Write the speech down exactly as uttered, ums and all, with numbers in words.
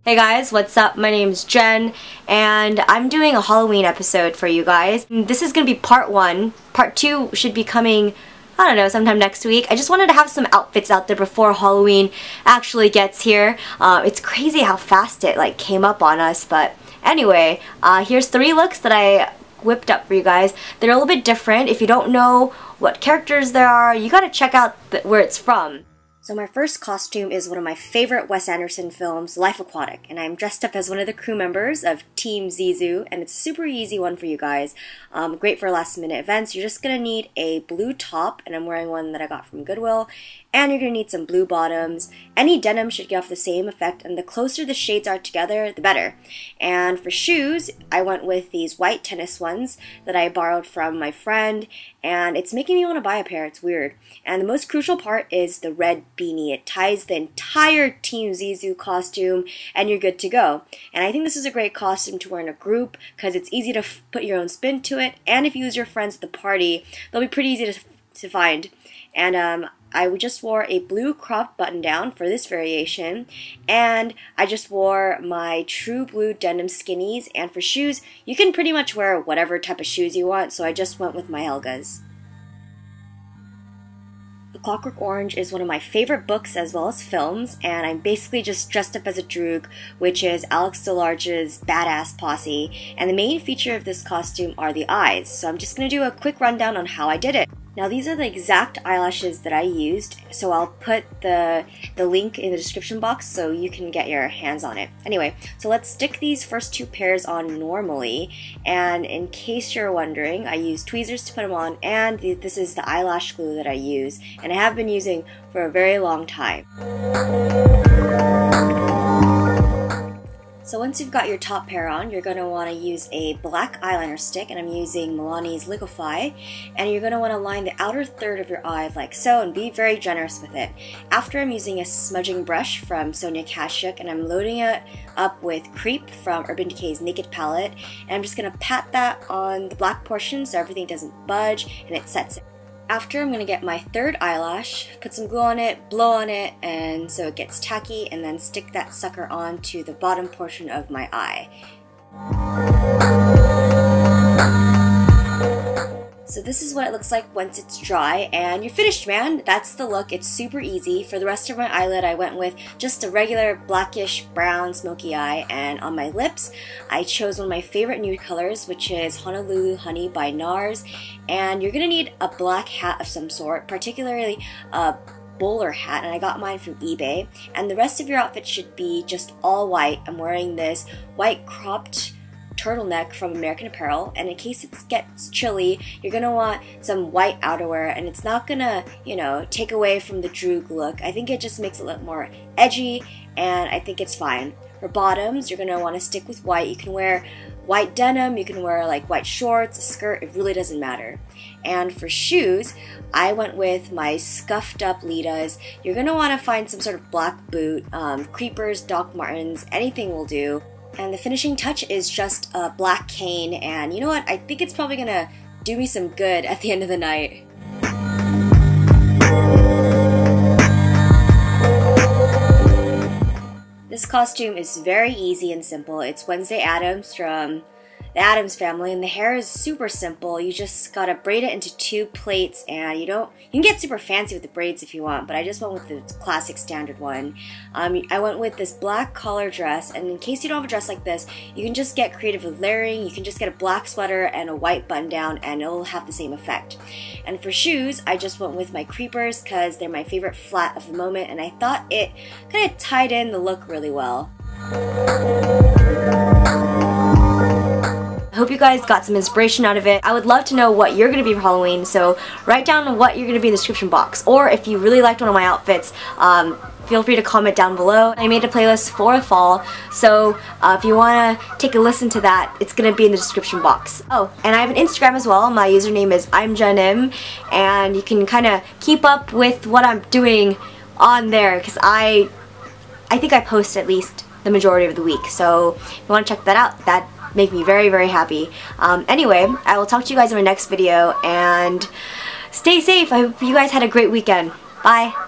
Hey guys, what's up? My name's Jen, and I'm doing a Halloween episode for you guys. This is gonna be part one. Part two should be coming, I don't know, sometime next week. I just wanted to have some outfits out there before Halloween actually gets here. Uh, it's crazy how fast it like came up on us, but anyway, uh, here's three looks that I whipped up for you guys. They're a little bit different. If you don't know what characters there are, you gotta check out the, where it's from. So my first costume is one of my favorite Wes Anderson films, Life Aquatic, and I'm dressed up as one of the crew members of Team Zissou, and it's a super easy one for you guys. Um, great for last minute events. You're just gonna need a blue top, and I'm wearing one that I got from Goodwill, and you're gonna need some blue bottoms. Any denim should give off the same effect, and the closer the shades are together, the better. And for shoes, I went with these white tennis ones that I borrowed from my friend, and it's making me want to buy a pair. It's weird. And the most crucial part is the red beanie. It ties the entire Team Zissou costume, and you're good to go. And I think this is a great costume to wear in a group because it's easy to f put your own spin to it, and if you use your friends at the party, they'll be pretty easy to, to find. And um, I just wore a blue cropped button down for this variation, and I just wore my true blue denim skinnies, and for shoes, you can pretty much wear whatever type of shoes you want, so I just went with my Helgas. The Clockwork Orange is one of my favorite books as well as films, and I'm basically just dressed up as a Droog, which is Alex DeLarge's badass posse, and the main feature of this costume are the eyes, so I'm just going to do a quick rundown on how I did it. Now these are the exact eyelashes that I used, so I'll put the, the link in the description box so you can get your hands on it. Anyway, so let's stick these first two pairs on normally, and in case you're wondering, I use tweezers to put them on, and the, this is the eyelash glue that I use, and I have been using for a very long time. So once you've got your top pair on, you're going to want to use a black eyeliner stick, and I'm using Milani's Liquify, and you're going to want to line the outer third of your eye like so, and be very generous with it. After, I'm using a smudging brush from Sonia Kashuk, and I'm loading it up with Creep from Urban Decay's Naked Palette, and I'm just going to pat that on the black portion so everything doesn't budge and it sets it. After, I'm going to get my third eyelash, put some glue on it, blow on it, and so it gets tacky, and then stick that sucker on to the bottom portion of my eye. So this is what it looks like once it's dry, and you're finished, man. That's the look. It's super easy. For the rest of my eyelid, I went with just a regular blackish brown smoky eye, and on my lips, I chose one of my favorite nude colors, which is Honolulu Honey by NARS, and you're gonna need a black hat of some sort, particularly a bowler hat, and I got mine from eBay, and the rest of your outfit should be just all white. I'm wearing this white cropped turtleneck from American Apparel, and in case it gets chilly, you're gonna want some white outerwear, and it's not gonna, you know, take away from the Droog look. I think it just makes it look more edgy, and I think it's fine. For bottoms, you're gonna want to stick with white. You can wear white denim, you can wear like white shorts, a skirt, it really doesn't matter. And for shoes, I went with my scuffed up Litas. You're gonna want to find some sort of black boot, um, Creepers, Doc Martens, anything will do. And the finishing touch is just a black cane, and you know what? I think it's probably gonna do me some good at the end of the night. This costume is very easy and simple. It's Wednesday Addams from the Addams Family, and the hair is super simple. You just gotta braid it into two plaits, and you don't, you can get super fancy with the braids if you want, but I just went with the classic standard one. Um, I went with this black collar dress, and in case you don't have a dress like this, you can just get creative with layering. You can just get a black sweater and a white button down, and it'll have the same effect. And for shoes, I just went with my Creepers because they're my favorite flat of the moment, and I thought it kind of tied in the look really well. I hope you guys got some inspiration out of it. I would love to know what you're going to be for Halloween, so write down what you're going to be in the description box. Or if you really liked one of my outfits, um, feel free to comment down below. I made a playlist for fall, so uh, if you want to take a listen to that, it's going to be in the description box. Oh, and I have an Instagram as well. My username is I'm Jen M, and you can kind of keep up with what I'm doing on there, because I, I think I post at least the majority of the week, so if you want to check that out, that make me very, very happy. Um, anyway, I will talk to you guys in my next video, and stay safe. I hope you guys had a great weekend. Bye.